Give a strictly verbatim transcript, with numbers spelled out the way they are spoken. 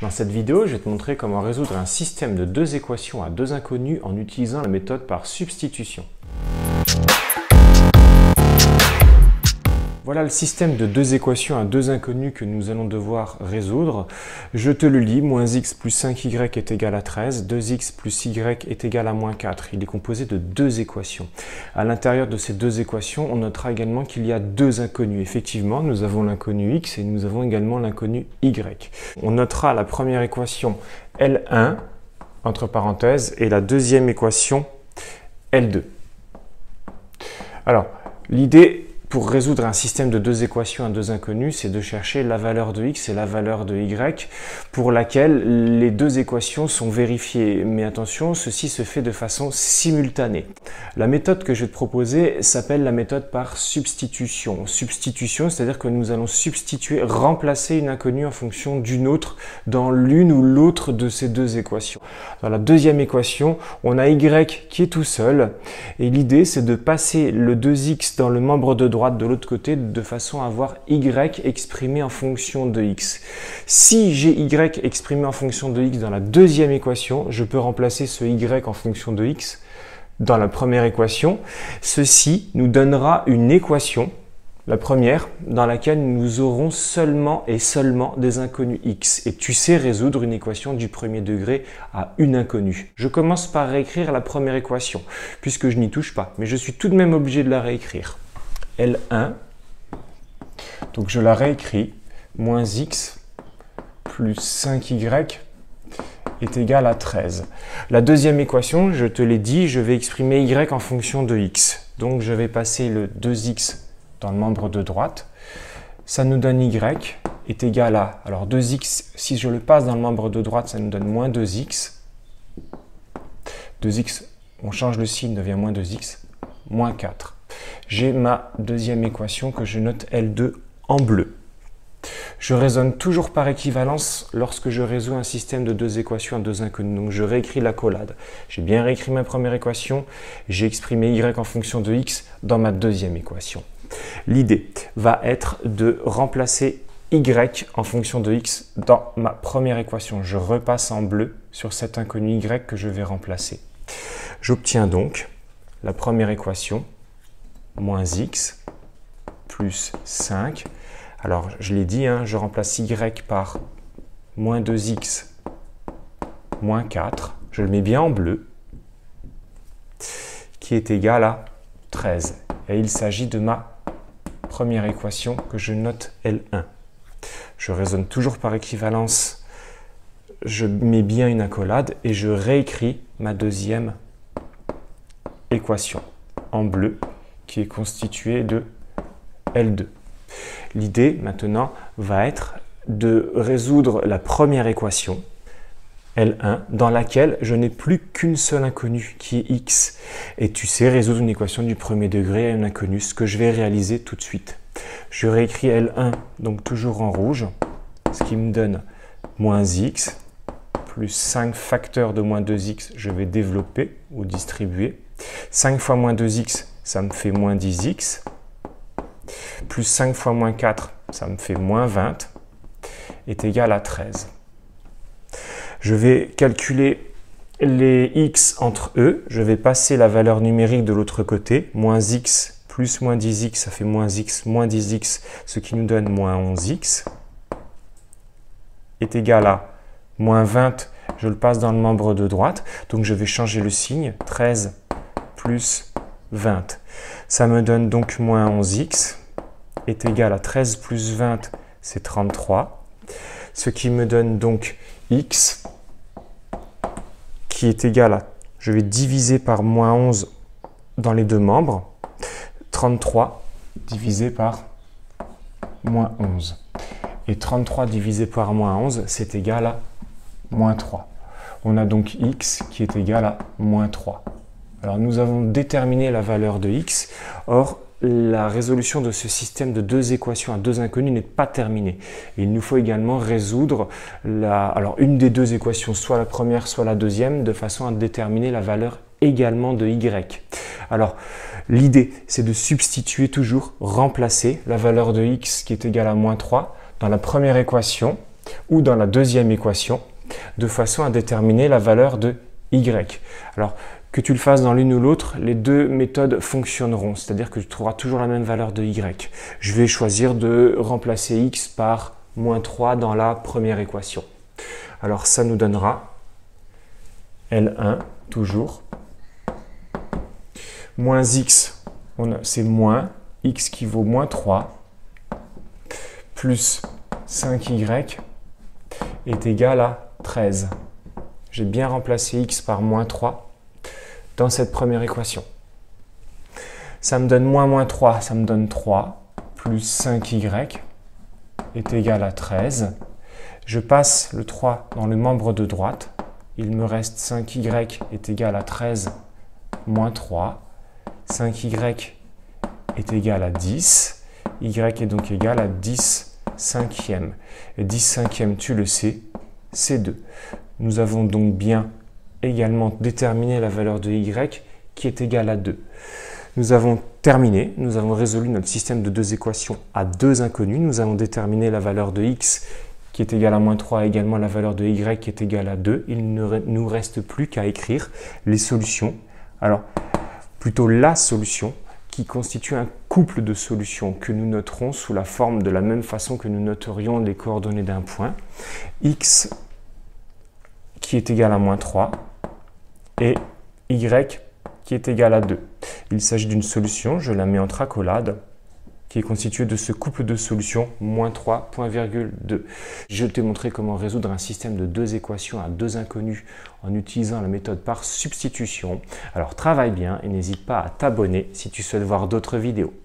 Dans cette vidéo, je vais te montrer comment résoudre un système de deux équations à deux inconnus en utilisant la méthode par substitution. Voilà le système de deux équations à deux inconnus que nous allons devoir résoudre. Je te le lis, moins x plus cinq y est égal à treize, deux x plus y est égal à moins quatre. Il est composé de deux équations. À l'intérieur de ces deux équations, on notera également qu'il y a deux inconnus. Effectivement, nous avons l'inconnu x et nous avons également l'inconnu y. On notera la première équation L un, entre parenthèses, et la deuxième équation L deux. Alors, l'idée pour résoudre un système de deux équations à deux inconnus, c'est de chercher la valeur de x et la valeur de y pour laquelle les deux équations sont vérifiées. Mais attention, ceci se fait de façon simultanée. La méthode que je vais te proposer s'appelle la méthode par substitution. Substitution, c'est-à-dire que nous allons substituer, remplacer une inconnue en fonction d'une autre dans l'une ou l'autre de ces deux équations. Dans la deuxième équation, on a y qui est tout seul et l'idée c'est de passer le deux x dans le membre de droite de l'autre côté de façon à avoir y exprimé en fonction de x. Si j'ai y exprimé en fonction de x dans la deuxième équation, je peux remplacer ce y en fonction de x dans la première équation. Ceci nous donnera une équation, la première, dans laquelle nous aurons seulement et seulement des inconnus x. Et tu sais résoudre une équation du premier degré à une inconnue. Je commence par réécrire la première équation, puisque je n'y touche pas, mais je suis tout de même obligé de la réécrire. L un, donc je la réécris, moins x plus cinq y est égal à treize. La deuxième équation, je te l'ai dit, je vais exprimer y en fonction de x. Donc je vais passer le deux x dans le membre de droite. Ça nous donne y est égal à, alors deux x, si je le passe dans le membre de droite, ça nous donne moins deux x. deux x, on change le signe, devient moins deux x, moins quatre. J'ai ma deuxième équation que je note L deux en bleu. Je raisonne toujours par équivalence lorsque je résous un système de deux équations à deux inconnus. Donc je réécris l'accolade. J'ai bien réécrit ma première équation, j'ai exprimé y en fonction de x dans ma deuxième équation. L'idée va être de remplacer y en fonction de x dans ma première équation. Je repasse en bleu sur cet inconnu y que je vais remplacer. J'obtiens donc la première équation, moins x plus cinq. Alors, je l'ai dit, hein, je remplace y par moins deux x moins quatre. Je le mets bien en bleu, qui est égal à treize. Et il s'agit de ma première équation que je note L un. Je raisonne toujours par équivalence. Je mets bien une accolade et je réécris ma deuxième équation en bleu, qui est constituée de L deux. L'idée maintenant va être de résoudre la première équation, L un, dans laquelle je n'ai plus qu'une seule inconnue qui est x. Et tu sais résoudre une équation du premier degré à une inconnue, ce que je vais réaliser tout de suite. Je réécris L un, donc toujours en rouge, ce qui me donne moins x, plus cinq facteurs de moins deux x, je vais développer ou distribuer. cinq fois moins deux x, ça me fait moins dix x, plus cinq fois moins quatre, ça me fait moins vingt, est égal à treize. Je vais calculer les x entre eux, je vais passer la valeur numérique de l'autre côté, moins x plus moins dix x, ça fait moins x moins dix x, ce qui nous donne moins onze x, est égal à moins vingt, je le passe dans le membre de droite, donc je vais changer le signe, treize plus vingt. Ça me donne donc moins onze x est égal à treize plus vingt, c'est trente-trois. Ce qui me donne donc x qui est égal à, je vais diviser par moins onze dans les deux membres, trente-trois divisé par moins onze. Et trente-trois divisé par moins onze, c'est égal à moins trois. On a donc x qui est égal à moins trois. Alors nous avons déterminé la valeur de x, or la résolution de ce système de deux équations à deux inconnus n'est pas terminée. Et il nous faut également résoudre la, alors une des deux équations, soit la première, soit la deuxième, de façon à déterminer la valeur également de y. Alors l'idée, c'est de substituer toujours, remplacer la valeur de x qui est égale à moins trois dans la première équation, ou dans la deuxième équation, de façon à déterminer la valeur de y. Alors, que tu le fasses dans l'une ou l'autre, les deux méthodes fonctionneront, c'est-à-dire que tu trouveras toujours la même valeur de y. Je vais choisir de remplacer x par moins trois dans la première équation. Alors, ça nous donnera L un, toujours, moins x, c'est moins x qui vaut moins trois, plus cinq y est égal à treize. J'ai bien remplacé x par moins trois dans cette première équation. Ça me donne moins moins trois, ça me donne trois, plus cinq y est égal à treize. Je passe le trois dans le membre de droite. Il me reste cinq y est égal à treize moins trois. cinq y est égal à dix. Y est donc égal à dix cinquièmes. Et dix cinquièmes, tu le sais, c'est deux. Nous avons donc bien également déterminé la valeur de y qui est égale à deux. Nous avons terminé, nous avons résolu notre système de deux équations à deux inconnus. Nous avons déterminé la valeur de x qui est égale à moins trois, également la valeur de y qui est égale à deux. Il ne nous reste plus qu'à écrire les solutions. Alors, plutôt la solution qui constitue un couple de solutions que nous noterons sous la forme de la même façon que nous noterions les coordonnées d'un point. X qui est égal à moins trois et y qui est égal à deux. Il s'agit d'une solution, je la mets entre accolades, qui est constituée de ce couple de solutions moins trois, point virgule deux. Je t'ai montré comment résoudre un système de deux équations à deux inconnus en utilisant la méthode par substitution. Alors travaille bien et n'hésite pas à t'abonner si tu souhaites voir d'autres vidéos.